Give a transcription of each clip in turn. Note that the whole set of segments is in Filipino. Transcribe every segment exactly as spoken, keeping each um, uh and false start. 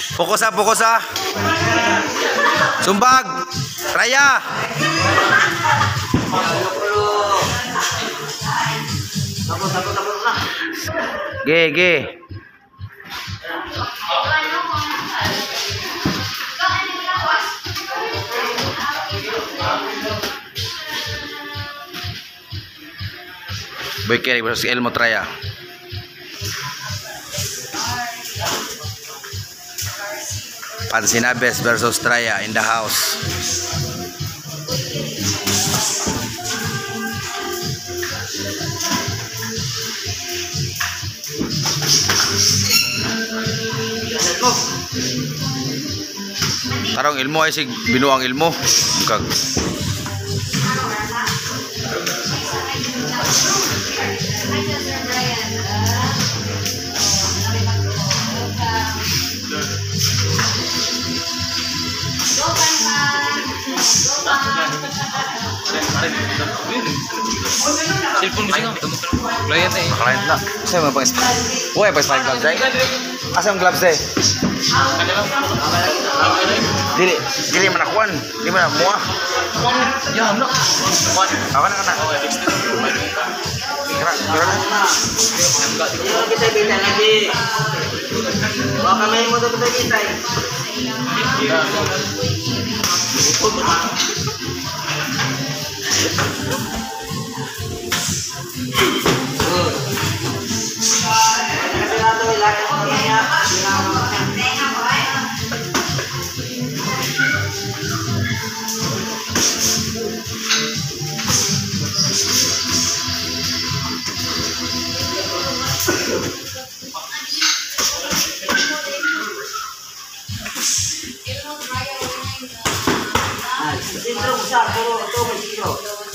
Fokus ha, fokus ha. Sumbag. Raya. Tapos, tapos, tapos na. Ge, ge. Boy Kerry versus Elmo Traya. Pansinabes versus Traya in the house. Tarong ilmo ay sig binuang ilmo. Kag Cellphone mo siya. Client eh. client na. Asa mo pang Uy, pa spike gloves ay. Asa ang gloves ay? Dili, dili man akuan. Dili man muah. Ya, no. Ako na kana. Kira, kira na. Yung kita kita lagi. Baka may mo to kita kita. Sintro besar, pero itu bersintro.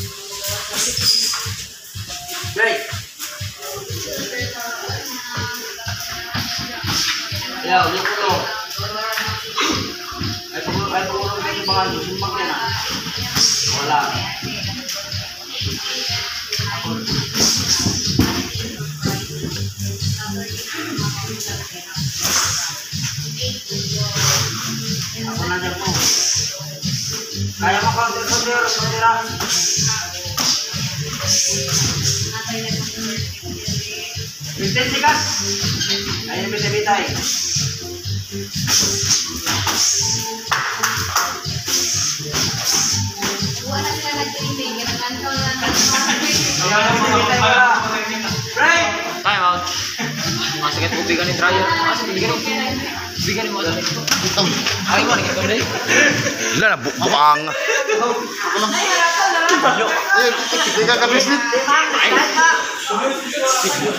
Baik. Ya, udah pulo. Ay pulo, ay pulo ng mga sumbak na. Wala. Ako na dyan po. Kaya mo counter-counter, counter. Pintin sikat. Ayun bitay-bitay. Wala sila nag-training, kinakantaw lang ng Ayun bitay-bitay wala. Break! Time out. Masakit ko bigan ni trial. Masakit bigan ni. Bigan ni mo sa ito. Ay mo ni ito dai. Ila na bu buang. Ay, harap ka na lang. Tiga ka business.